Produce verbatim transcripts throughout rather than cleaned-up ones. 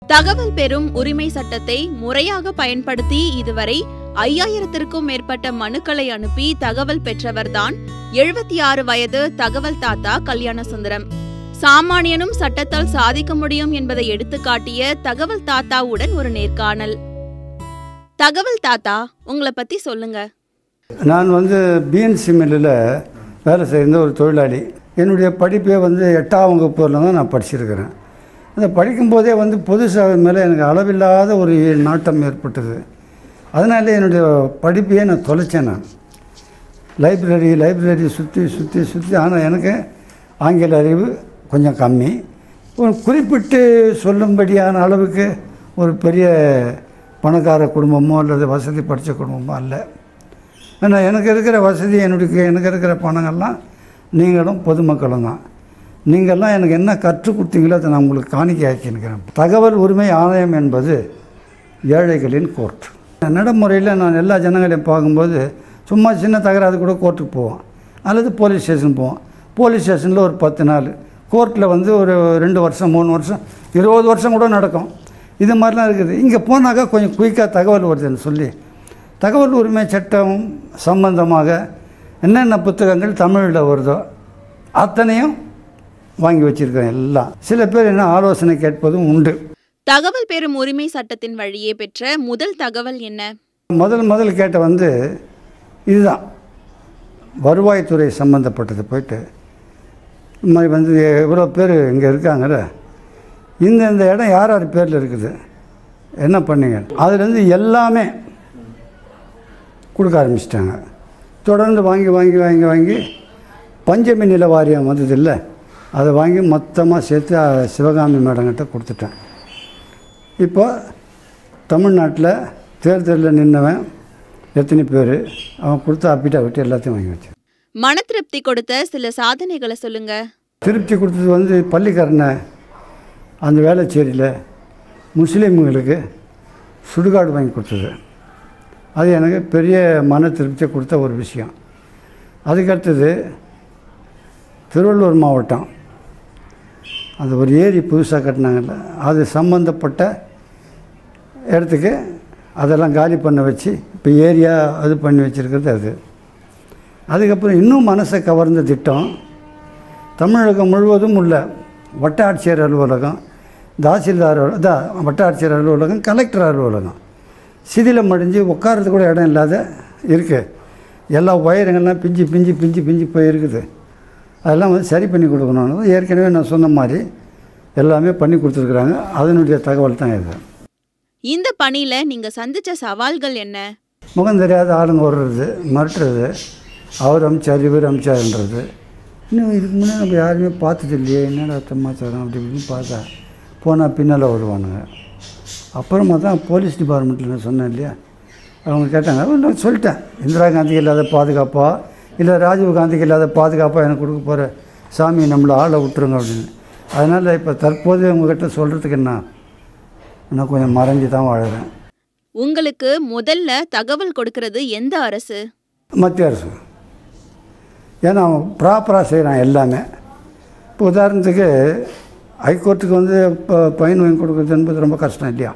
தகவல் பெறும் உரிமை சட்டத்தை முறையாக பயன்படுத்தி இதுவரை ஐயாயிரத்திற்கும் மேற்பட்ட மனுக்களை அனுப்பி தகவல் பெற்றவர்தான் எழுபத்தி ஆறு வயது தகவல் தாத்தா கல்யாணசுந்தரம். சாமானியனும் சட்டத்தால் சாதிக்க முடியும் என்பதை எடுத்துக்காட்டிய தகவல் தாத்தாவுடன் ஒரு நேர்காணல். தகவல் தாத்தா, உங்களை பத்தி சொல்லுங்க. நான் வந்து பிஎன்சி மில்லில் வேலை செய்கிற ஒரு தொழிலாளி. என்னுடைய படிப்பே வந்து எட்டாம் வகுப்புல தான் நான் படிச்சிருக்கிறேன். அந்த படிக்கும்போதே வந்து பொது சேவை மேலே எனக்கு அளவில்லாத ஒரு நாட்டம் ஏற்பட்டது. அதனால என்னுடைய படிப்பையே நான் தொலைச்சேன். நான் லைப்ரரி லைப்ரரி சுற்றி சுற்றி சுற்றி ஆனால் எனக்கு ஆங்கில அறிவு கொஞ்சம் கம்மி. ஒரு குறிப்பிட்டு சொல்லும்படியான அளவுக்கு ஒரு பெரிய பணக்கார குடும்பமோ அல்லது வசதி படித்த குடும்பமோ அல்ல. ஆனால் எனக்கு இருக்கிற வசதி, என்னுடைய எனக்கு இருக்கிற பணங்கள்லாம் நீங்களும் பொதுமக்களும் தான். நீங்கள்லாம் எனக்கு என்ன கற்றுக் கொடுத்தீங்களோ அதை நான் உங்களுக்கு காணிக்கை ஆக்கினுக்கிறேன். தகவல் உரிமை ஆணையம் என்பது ஏழைகளின் கோர்ட். நடைமுறையில் நான் எல்லா ஜனங்களையும் பார்க்கும்போது சும்மா சின்ன தகராறு கூட கோர்ட்டுக்கு போவோம், அல்லது போலீஸ் ஸ்டேஷன் போவோம். போலீஸ் ஸ்டேஷனில் ஒரு பத்து நாள், கோர்ட்டில் வந்து ஒரு ரெண்டு வருஷம் மூணு வருஷம் இருபது வருஷம் கூட நடக்கும். இது மாதிரிலாம் இருக்குது. இங்கே போனாக்கா கொஞ்சம் குயிக்காக தகவல் வருதுன்னு சொல்லி தகவல் உரிமை சட்டம் சம்பந்தமாக என்னென்ன புத்தகங்கள் தமிழில் வருதோ அத்தனையும் வாங்கி வச்சிருக்கேன் எல்லாம். சில பேர் என்ன ஆலோசனை கேட்பதும் உண்டு. தகவல் பெறும் உரிமை சட்டத்தின் வழியே பெற்ற முதல் தகவல் என்ன? முதல் முதல் கேட்ட வந்து இதுதான், வருவாய்த்துறை சம்மந்தப்பட்டது. போயிட்டு இந்த மாதிரி வந்து எவ்வளோ பேர் இங்கே இருக்காங்கல்ல, இந்த இந்த இடம் யார் யார் பேரில் இருக்குது, என்ன பண்ணீங்க, அதுலேருந்து எல்லாமே கொடுக்க ஆரம்பிச்சிட்டாங்க. தொடர்ந்து வாங்கி வாங்கி வாங்கி வாங்கி பஞ்சமி நில வாரியம் வந்தது இல்லை, அதை வாங்கி மொத்தமாக சேர்த்து சிவகாமி மேடங்கிட்ட கொடுத்துட்டேன். இப்போ தமிழ்நாட்டில் தேர்தலில் நின்றவன் எத்தனை பேர், அவன் கொடுத்த அப்பிட்டா விட்டு எல்லாத்தையும் வாங்கி வச்சேன். மன திருப்தி கொடுத்த சில சாதனைகளை சொல்லுங்க. திருப்தி கொடுத்தது வந்து பள்ளிக்கரணை அந்த வேளச்சேரியில் முஸ்லீம்களுக்கு சுடுகாடு வாங்கி கொடுத்தது. அது எனக்கு பெரிய மன திருப்தியை கொடுத்த ஒரு விஷயம். அதுக்கடுத்தது திருவள்ளூர் மாவட்டம் அந்த ஒரு ஏரி புதுசாக கட்டினாங்கல்ல, அது சம்மந்தப்பட்ட இடத்துக்கு அதெல்லாம் காலி பண்ண வச்சு இப்போ ஏரியா அது பண்ணி வச்சுருக்கிறது அது. அதுக்கப்புறம் இன்னும் மனசை கவர்ந்த திட்டம், தமிழகம் முழுவதும் உள்ள வட்டாட்சியர் அலுவலகம், தாசில்தார் தான் வட்டாட்சியர் அலுவலகம், கலெக்டர் அலுவலகம் சிதிலம் அடைஞ்சு உட்காரது கூட இடம் இல்லாத இருக்குது. எல்லா ஒயருங்கள்லாம் பிஞ்சு பிஞ்சு பிஞ்சு பிஞ்சு போய் இருக்குது. அதெல்லாம் வந்து சரி பண்ணி கொடுக்கணும். ஏற்கனவே நான் சொன்ன மாதிரி எல்லாமே பண்ணி கொடுத்துருக்குறாங்க. அதனுடைய தகவல் தான் இது. இந்த பணியில் நீங்கள் சந்தித்த சவால்கள் என்ன? முகம் தெரியாத ஆளுங்க வர்றது, மிரட்டுறது, அவர் அமிச்சார் இவர் அமிச்சாருன்றது. இன்னும் இதுக்கு முன்னே நம்ம யாருமே பார்த்தது இல்லையே, என்னடா சமாச்சாரம் அப்படி இப்படின்னு பார்த்தா போனால் பின்னால் வருவானுங்க. அப்புறமா தான் போலீஸ் டிபார்ட்மெண்ட்டில் நான் சொன்னேன் இல்லையா, அவங்க கேட்டாங்க. நான் சொல்லிட்டேன், இந்திரா காந்திக்கு இல்லாத பாதுகாப்பா இல்லை ராஜீவ் காந்திக்கு இல்லாத பாதுகாப்பாக எனக்கு கொடுக்க போகிற சாமி நம்மளை ஆளை விட்டுருங்க அப்படின்னு. அதனால் இப்போ தற்போது உங்கள்கிட்ட சொல்கிறதுக்கு என்ன, நான் கொஞ்சம் மறைஞ்சி தான் வாழுறேன். உங்களுக்கு முதல்ல தகவல் கொடுக்கறது எந்த அரசு? மத்திய அரசு. ஏன்னா அவன் ப்ராப்பராக செய்கிறான் எல்லாமே. இப்போ உதாரணத்துக்கு ஹைகோர்ட்டுக்கு வந்து இப்போ ஃபைன் வாங்கி கொடுக்குறது என்பது ரொம்ப கஷ்டம் இல்லையா.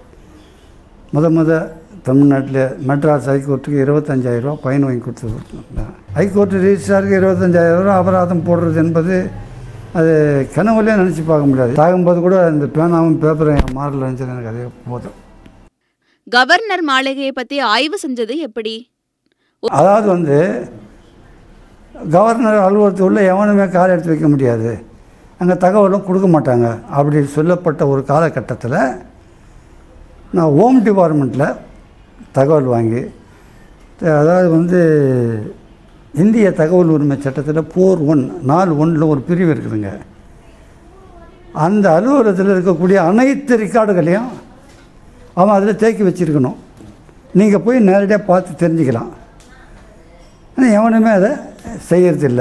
முத முத தமிழ்நாட்டில் மெட்ராஸ் ஹைகோர்ட்டுக்கு இருபத்தஞ்சாயிரரூவா ஃபைன் வாங்கி கொடுத்து, ஹைகோர்ட்டு ரிஜிஸ்ட்ராருக்கு இருபத்தஞ்சாயிரரூவா அபராதம் போடுறது என்பது அது கனவுலேயே நினச்சி பார்க்க முடியாது. தாகும்போது கூட இந்த பேனாவும் பேப்பரும் மாறல இருந்துச்சு எனக்கு அதே போதும். கவர்னர் மாளிகையை பற்றி ஆய்வு செஞ்சது எப்படி? அதாவது வந்து கவர்னர் அலுவலகத்துக்குள்ளே எவனுமே காலை எடுத்து வைக்க முடியாது, அங்கே தகவலும் கொடுக்க மாட்டாங்க அப்படி சொல்லப்பட்ட ஒரு காலகட்டத்தில் நான் ஹோம் டிபார்ட்மெண்ட்டில் தகவல் வாங்கி, அதாவது வந்து இந்திய தகவல் உரிமை சட்டத்தில் போர் ஒன் நாலு ஒன்றில் ஒரு பிரிவு இருக்குதுங்க. அந்த அலுவலகத்தில் இருக்கக்கூடிய அனைத்து ரெக்கார்டுகளையும் அவன் அதில் தேக்கி வச்சுருக்கணும். நீங்கள் போய் நேரடியாக பார்த்து தெரிஞ்சுக்கலாம். ஆனால் எவனுமே அதை செய்யறதில்ல.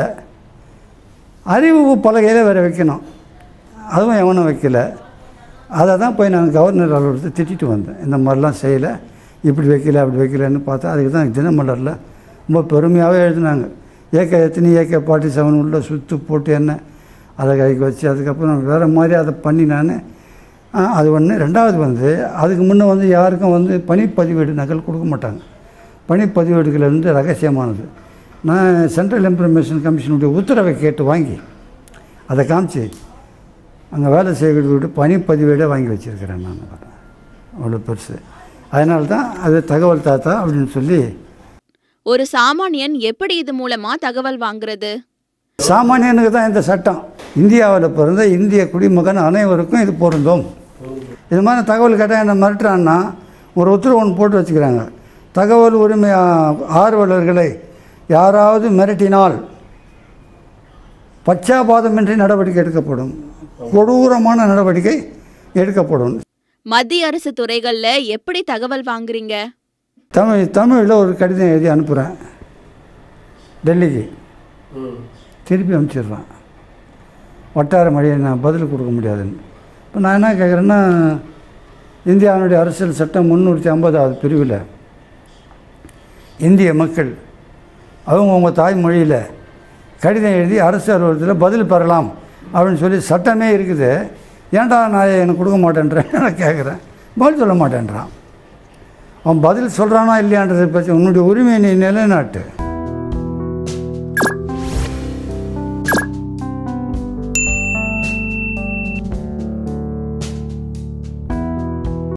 அறிவு பலகையில் வேறு வைக்கணும், அதுவும் எவனும் வைக்கல. அதை தான் போய் நான் கவர்னர் அலுவலகத்தை திட்டிட்டு வந்தேன். இந்த மாதிரிலாம் செய்யலை, இப்படி வைக்கல அப்படி வைக்கலன்னு பார்த்தா அதுக்கு தான் தினமலரில் ரொம்ப பெருமையாகவே எழுதினாங்க. ஏகே எத்தனை ஏகே ஃபார்ட்டி செவன் உள்ள சுற்று போட்டு என்ன அதை கைக்கு வச்சு அதுக்கப்புறம் வேறு மாதிரி அதை பண்ணி நான் அது ஒன்று. ரெண்டாவது வந்து அதுக்கு முன்னே வந்து யாருக்கும் வந்து பணிப்பதிவேடு நகல் கொடுக்க மாட்டாங்க. பணிப்பதிவேடுகள் வந்து ரகசியமானது. நான் சென்ட்ரல் இன்ஃபர்மேஷன் கமிஷனுடைய உத்தரவை கேட்டு வாங்கி அதை காமிச்சு அங்கே வேலை செய்கிறது விட்டு பணிப்பதிவேடே வாங்கி வச்சுருக்கிறேன் நான். அவ்வளோ பெருசு. அதனால தான் அது தகவல் தாத்தா அப்படின்னு சொல்லி. ஒரு சாமானியன் எப்படி இது மூலமா தகவல் வாங்குறது? சாமானியனுக்கு தான் இந்த சட்டம். இந்தியாவில் பிறந்த இந்திய குடிமகன் அனைவருக்கும் இது பொருந்தும். இது மாதிரி தகவல் கேட்டால் என்ன மிரட்டுறான்னா ஒரு உத்தரவு ஒன்று போட்டு வச்சுக்கிறாங்க. தகவல் உரிமை ஆர்வலர்களை யாராவது மிரட்டினால் பச்சாபாதமின்றி நடவடிக்கை எடுக்கப்படும், கொடூரமான நடவடிக்கை எடுக்கப்படும். மத்திய அரசு துறைகளில் எப்படி தகவல் வாங்குறீங்க? தமிழ் தமிழில் ஒரு கடிதம் எழுதி அனுப்புகிறேன் டெல்லிக்கு, திருப்பி அனுப்பிச்சிடுறேன். வட்டார மொழியை நான் பதில் கொடுக்க முடியாதுன்னு. இப்போ நான் என்ன கேட்குறேன்னா, இந்தியாவுடைய அரசியல் சட்டம் முந்நூற்றி ஐம்பதாவது பிரிவில் இந்திய மக்கள் அவங்கவுங்க தாய்மொழியில் கடிதம் எழுதி அரசு அலுவலகத்தில் பதில் பெறலாம் அப்படின்னு சொல்லி சட்டமே இருக்குது. ஏன்டா நான் எனக்கு கொடுக்க மாட்டேன்றேன் நான் கேட்குறேன். பதில் சொல்ல மாட்டேன்றான். அவன் பதில் சொல்கிறானா இல்லையான்றதை பற்றி உன்னுடைய உரிமையை நீ நிலைநாட்டு.